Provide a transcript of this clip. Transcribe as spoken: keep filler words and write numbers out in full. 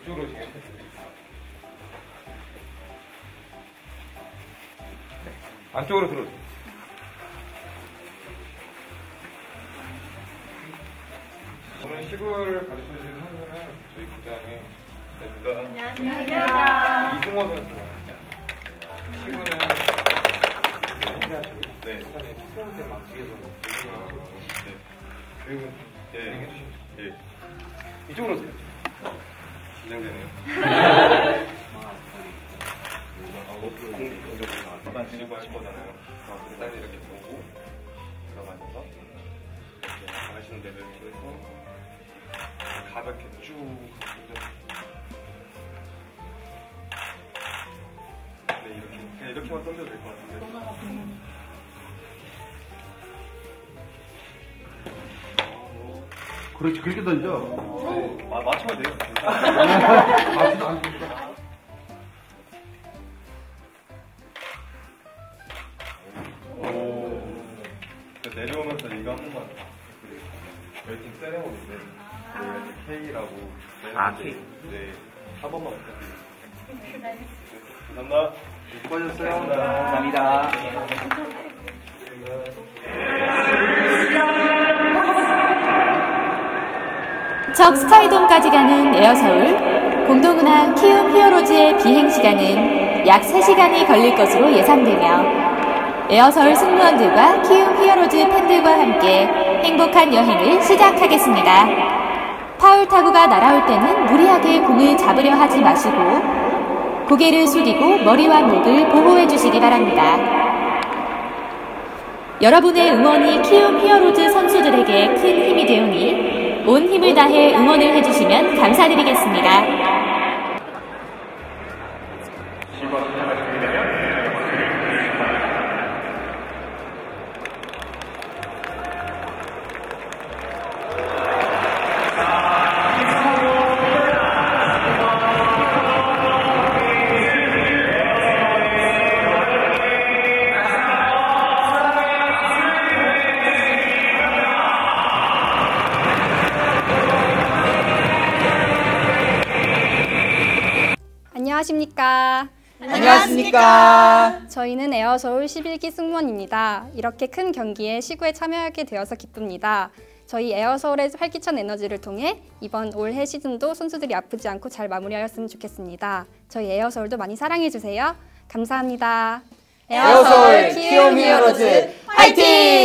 이쪽으로 지금. 안쪽으로 들어오세요. 오늘 시구를 가르쳐주는 선수는 저희 부장의 대표가 안녕하세요. 이승호 선수입니다. 시구는 네, 사장님 수영대 막지에서 네, 교육은 네, 해주시면 예, 이쪽으로 오세요. 긴장되네요. 일단 진입을 하실 거잖아요. 일단 이렇게 보고 들어가면서 가시는 데를 해서 가볍게 쭉 네, 이렇게 그냥 이렇게만 던져도 될 것 같은데. 그렇지, 그렇게 던져. 네, 아, 맞추면 돼요. 맞지도 않고. 오. 내려오면서 이거 한 번만. 저희 팀 세레모니인데, 네, K라고. 아, K. 네, 한 번만 부탁드립니다. 네, 감사합니다. 수고하셨어요. 감사합니다. 척 스카이돔까지 가는 에어서울, 공동운항 키움 히어로즈의 비행시간은 약 세 시간이 걸릴 것으로 예상되며 에어서울 승무원들과 키움 히어로즈 팬들과 함께 행복한 여행을 시작하겠습니다. 파울 타구가 날아올 때는 무리하게 공을 잡으려 하지 마시고 고개를 숙이고 머리와 목을 보호해 주시기 바랍니다. 여러분의 응원이 키움 히어로즈 선수들에게 큰 힘이 되오니 온 힘을 다해 응원을 해주시면 감사드리겠습니다. 안녕하십니까. 안녕하십니까. 저희는 에어서울 십일 기 승무원입니다. 이렇게 큰 경기에 시구에 참여하게 되어서 기쁩니다. 저희 에어서울의 활기찬 에너지를 통해 이번 올해 시즌도 선수들이 아프지 않고 잘 마무리하였으면 좋겠습니다. 저희 에어서울도 많이 사랑해주세요. 감사합니다. 에어서울 키움 히어로즈 화이팅!